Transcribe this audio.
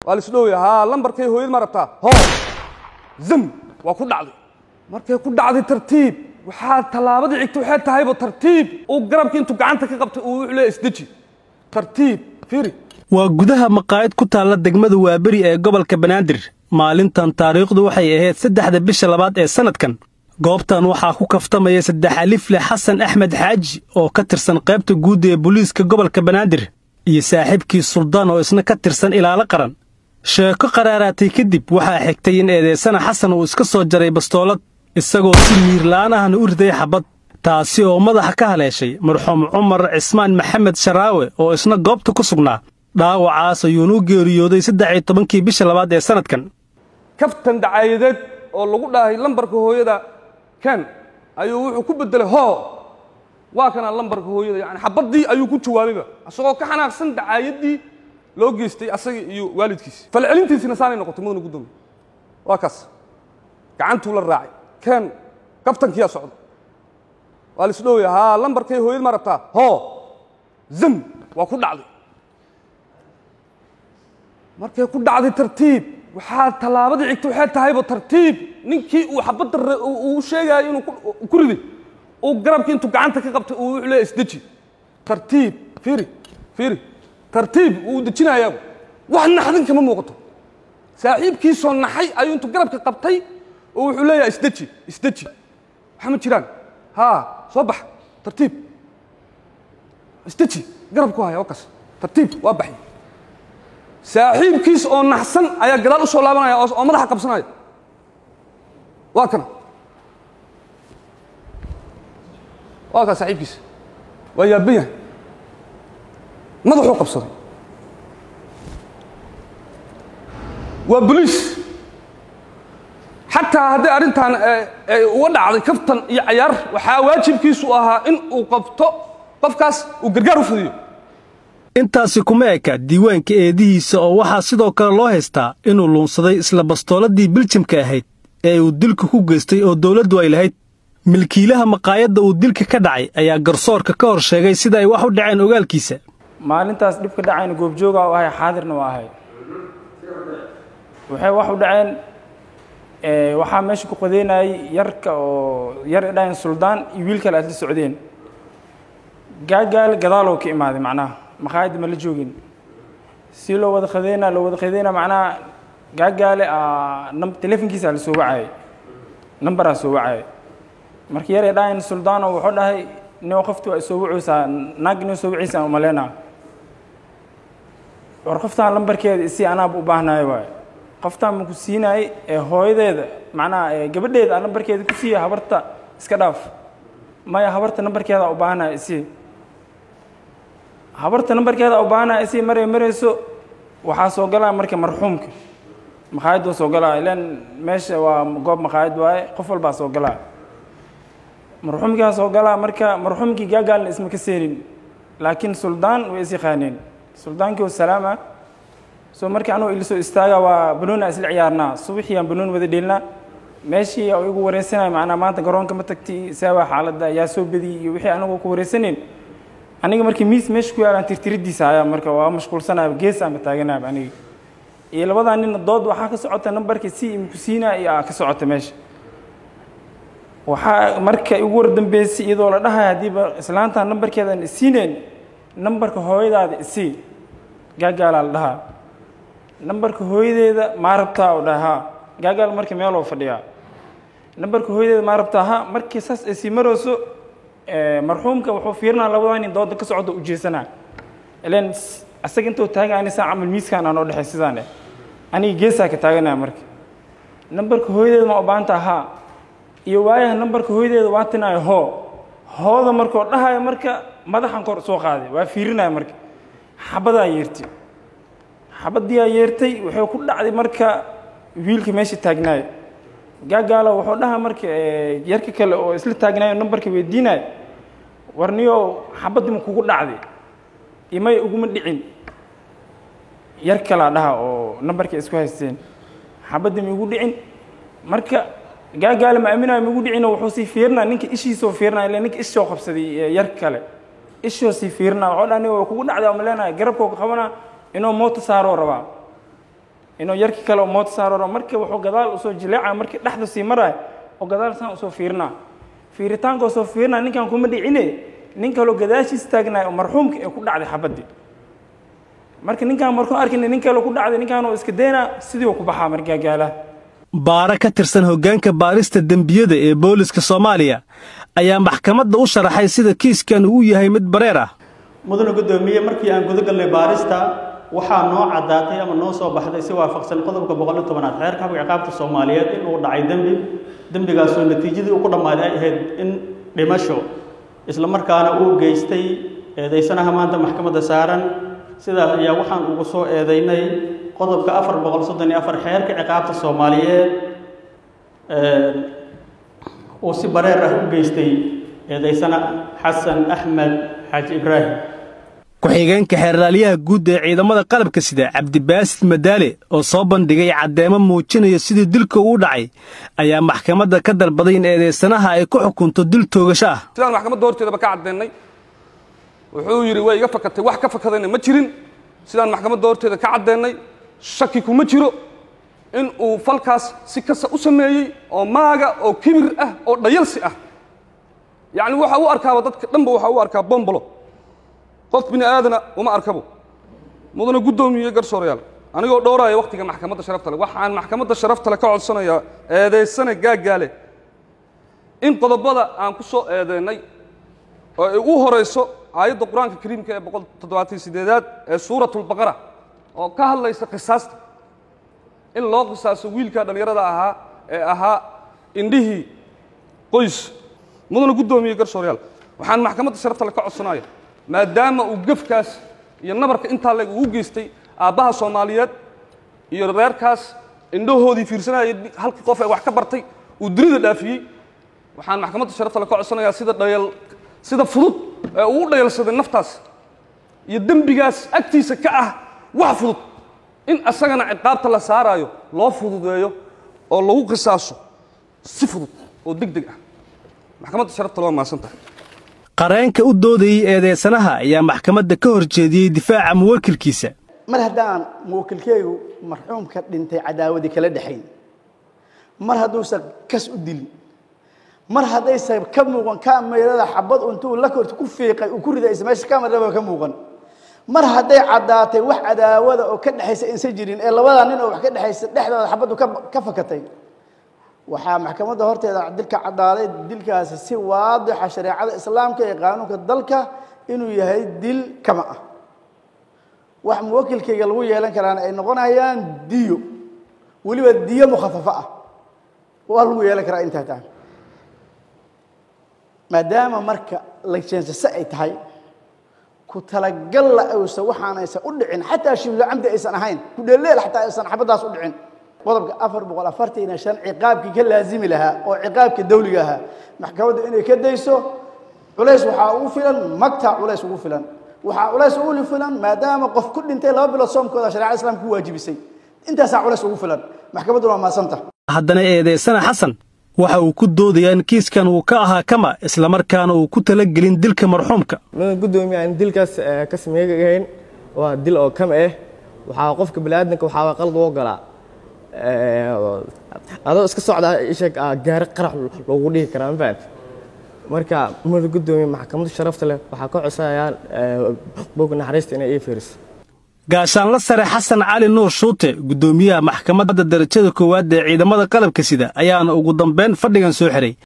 والسلوي ها لمبر كي هو مربتا هو زم وكل عضي مركي كل عضي ترتيب وحال طلابة عكتو حال تهيبو ترتيب وقرب كنتو قعنتك قبت وعلى اسدجي ترتيب فيري وجودها مقاعد كتالة دجمد وابري قبل كبنادر maalintan taariikhdu waxay ahayd 3 bisha labaad ee sanadkan goobtan waxa ku kaftamay 3 alifle Xasan Axmed Xaaji oo ka tirsan qaybta guud ee booliiska gobolka Banaadir iyo saaxiibkii Suldaan oo isna ka tirsan ilaalo qaran sheeko qaraaratay kadib waxa xigtay in eedeysana Xasan uu iska soo jaray bastoolad isagoo si miir la'aan ah u riday xabad taasi oo madaxa ka haleeshay marxuum Umar Cismaan Maxamed Sharaawe oo isna goobta ku sugnaa dhaawacaas ayuu u geeriyooday 13 bisha labaad ee sanadkan كفتن دعايدات oo lagu dhahay lambarka hooyada kan ayuu wuxuu ku bedelay ho waa kana lambarka hooyada yani xabadii ayuu ku jawaabayba asagoo ka xanaaqsan dacaayadii loo geystay asaga iyo waalidkiis falcelintiisina saanay noqotay mudana gudoomiye waa kaas gacantu la raacay kan kaftankiya socdo waa isdhow ha lambarkay hooyada ma rabtaa ho zam waa ku dhacday markay ku dhacday tartiib waxaa talaabada cigto waxay tahayba tartiib ninkii uu xabada uu sheegay inuu ku riday oo garabkii intuu gacanta ka qabtay uu wuxuu leeyahay isdaji tartiib fiiri tartiib uu dajinayaa wax naxdin kama muuqato saaxiibkiisoo naxay ayuu intuu garabka qabtay oo wuxuu leeyahay isdaji waxa ma jiraan soo bax tartiib isdaji garabku haya wakaas tartiib waa baxay saaxiibkiis oo naxsan ayaa gadaal u soo laabanaya oo madaxa qabsanaya waa kana waa ka saaxiibkiis waa yaabiya madaxu qabsaday waa police xataa haddii arrintan uga dhacday kaftan iyo cayaar waxaa waajibkiisu ahaa in uu qabto qofkaas uu gargaar u fudiyo intaasi kuma eka diiwaanka eedihiisa oo waxa sidoo kale loo haystaa inuu luunsaday isla bastooladii biljimka ahayd ee uu dilka ku geystay oo dawladdu ay lahayd milkiilaha maqaayadda uu dilka ka dhacay ayaa garsoorka ka hor sheegay sida ay wax u dhaceen ogaalkiisa maalintaas dhibka dhacayna goobjooga oo ahay xaadirna waa ahay waxay wax u dhaceen waxaa meesha ku qodeynayay yarka oo yar dhayn Suldaan iyo wiil kale aad la socdeen gaagaal gadaal oo ka imaaday macnaha مخايد ملجوجين سيلو وذا خذينا لو وذا خذينا معنا قال نم تلفون كيس على سوعي نمبر سوعي مركير داين سلطان وحده نوقفتوا سوعي سا ناقني سوعي سا وملنا ورقفت على نمبر كده سي أنا أبو بهنا يواي قفت مكسينا هو ده معنا قبل ده على نمبر كده كسي حبرت سكداف ما يحبرت نمبر كده أبو بهنا سي habarta nambarkeeda oo baana isii marayso waxa soo galaa marka marxuumka maqaayad soo galaa ilaan meesha waa goob maqaayad waay qof walba soo galaa marxuumka soo galaa marka marxuumkii gaagaal isma ka seenin laakiin Suldaan way isii qaaneen Suldaankii oo salaama soo markii anoo ila soo istaaga waa banoon isla ciyaarnaa subaxii aan banoon wada dheelna meeshii oo igu wareysanaay macna maanta garoonka ma tagtay sabab xaaladda yaa soo badi iyo wixii anagu ku wareysaneen aniga markii miis meesha ku yaalaan tirtiridiisa ayaa marka waa mashquulsanahay gees aan taaganahay aniga iyo labada nin dood waxa ka socota nambarka si imku siina iyo ka socota meesha waxa marka ugu wardambeysay iyadoo la dhahay hadii islaanta nambarkeeda siineen nambarka hooyadaada si gaagaal la dhaha nambarka hooyadeeda ma rabtaa oo dhaha gaagaal marka meel oo fadhiya nambarka hooyadeeda ma rabtaa markii saas si marooso marxuumka wuxuu fiirnaa labada nin dood ka socdo u jeesana ilaan asaga intuu taagan saac amal miiskan aan oo dhaxay sidaan aniga geesa ka taaganaa marka nambarka hooyadeeda ma u baanta iyo waayaha nambarka hooyadeeda waa tinay hooda markoo dhahay marka madaxan kor soo qaaday waa fiirinaa marka xabadii yeertay wuxuu ku dhacday marka wiilka meesha taagnaay gaagaalo wuxuu dhahaa marka yarka kale oo isla taagnaay nambarka weydiinay warniyo xabadii ma kugu dhacday imay ugu ma dhicin yar kala dhaha oo nambarka isku haysteen xabadii ma ugu dhicin marka gaagaalo ma aaminaay ma ugu dhicin wuxuu si fiirnaa ninka ishiisoo fiirnaa ilaa ninka ishoo qabsaday yar kale ishoo si fiirnaa wuxuu dhahay kugu dhacday oo maleenay garabkoo qabana inuu mooto saaro rabaa inuu yarkii kale oo mood saararo markii wuxuu gadaal usoo jileeca markii dhexda sii maray oo gadaal saan usoo fiirnaa fiiritaanka usoo fiirnaa ninkan kuma dhicine nin kaloo gadaashiis taagnay oo marxuumka ee ku dhacday xabadii marka ninkan markuu arkin nin kale ku dhacday ninkan oo iska deena sidii uu ku baxaa markaa gaala baara ka tirsan hoggaanka baarista dembiyada ee booliska Soomaaliya ayaa maxkamadda u sharaxay sida kiiskan uu yahay mid bareer ah mudane gudoomiye markii aan gudaha galnay baarista waxaa noo cadaatay ama noo soo baxday si waafaqsan qodobka 110 xeerka habka ciqaabta Soomaaliyeed in uu dhacay dambigaas oo natiijadii uu ku dhamaaday ahayd in dhimasho isla markaana uu geystay eedeysanaha maanta maxkamadda saaran sidaas ayaa waxaan ugu soo eedeynay qodobka 434 xeerka ciqaabta Soomaaliyeed oo si bareer ah u geystay eedeysana Xasan Axmed Xaaji Ibraahim ku-xigeenka xeerlaaliyaha guud ee ciidamada qalabka sida Cabdibaasid Madaale oo soo bandhigay caddeemo muujinaya sidii dilka uu dhacay ayaa maxkamadda ka dalbaday in eedeysanaha ay ku xukunto dil toogasho ah sidaan maxkamadda horteedaba ka cadeynay wuxuu yiri way iga fakatay wax ka fakadayna ma jirin sidaan maxkamadda horteeda ka cadeynay shaki kuma jiro in uu falkaas si kasta u sameeyay oo maaga oo kibir ah oo dhayalsi ah yaani waxa uu arkaa dadka dhanba waxa uu arkaa bombolo qof bini aadana uma arkabo mudane gudoomiye garsoorayaal anigoo dhowraaya waqtiga maxkamadda sharafta leh waxaan maxkamadda sharafta leh ka codsanayaa eedeysana gaagaale in qodobada aan ku soo eedeynay oo ay u horeyso aayadda quraanka kariimka ee 178aad ee suuratul baqara oo ka hadlaysa qisaasta in loo qisaaso wiilka dhalinyarada ahaa ee ahaa indhihii qoys mudane gudoomiye garsoorayaal waxaan maxkamadda sharafta leh ka codsanayaa maadaama uu gafkaas iyo nabarka inta leeg uu geystay aabaha Soomaaliyeed iyo reerkaas indhahoodii fiirsanayay halkii qof ay wax ka bartay uu dirida dhaafiyay waxaan maxkamadda sharafta leh ka codsanayaa sida fudud ee uu dhayalsaday naftaas iyo dambigaas agtiisa ka ah wax fudud in asagana ciqaabta la saarayo loo fududeeyo oo lagu qisaaso si fudud oo degdeg ah maxkamadda sharafta loo maasantahay qareenka u doodayay eedeysanaha ayaa maxkamadda ka horjeediyay difaaca muwakkilkiisa mar haddaan muwakkilkeeyu marxuumka dhintay cadaawadi kala dhaxayn mar hadduusan kas u dilin mar haddaysan ka muuqan kaamirada xabad intuu la korto ku fiiqay uu ku ridaysa meesha kaamirada ka muuqan mar hadday cadaatay wax cadaawada oo ka dhaxaysa insa jirin ee labada nin oo wax ka dhaxaysa dhexdooda xabadu ka fakatay waxaa maxkamadda horteeda dilka cadaaday dilkaasi si waadix ah shariicada islaamka ee qaanuunka dalka inuu yahay dil kama ah wax muwakkilkayga lagu yeelan karaan ay noqonayaan diyo waliba diyo mukhafafa ah waa lagu yeelan karaa inta taan maadaama marka la jeensasa ay tahay ku talagal la awsa waxaanaysa u dhicin xataa shiblo camdi aysan ahayn ku dheeleel xataa aysan xabadaas u dhicin qodobka 445 ciqaabkii ka laazimi lahaa oo ciqaabka dawliga ahaa maxkamaddu inay ka dayso culays waxa uu filan magta culays ugu filan waxa culays ugu filan maadaama qof ku dhintay 2 bilood soomkooda shariicada islaamku ku waajibisay intaas culays ugu filan maxkamaddu waa maasanta haddana eedeysana Xasan waxa uu ku doodayaa in kiiskan uu ka ahaa kama isla markaana uu ku talagelin dilka marxuumka gudoomiye aan dilkaas ka sameeyay waa dil oo kama waxa qofka bini'aadamka waxa qalad u galaa adoo iska socda isha gaar qarax loogu dhigi karaa maanta marka mudane gudoomiye maxkamadda sharafta leh waxa ka codsayaan bog naxariista inay ay fiiriso gaashaan la sare Xasan Cali Nuur Shuute gudoomiyaha maxkamadda darajada koowaad ee ciidamada qalabka sida ayaana ugu dambeyn fadhigan soo xiray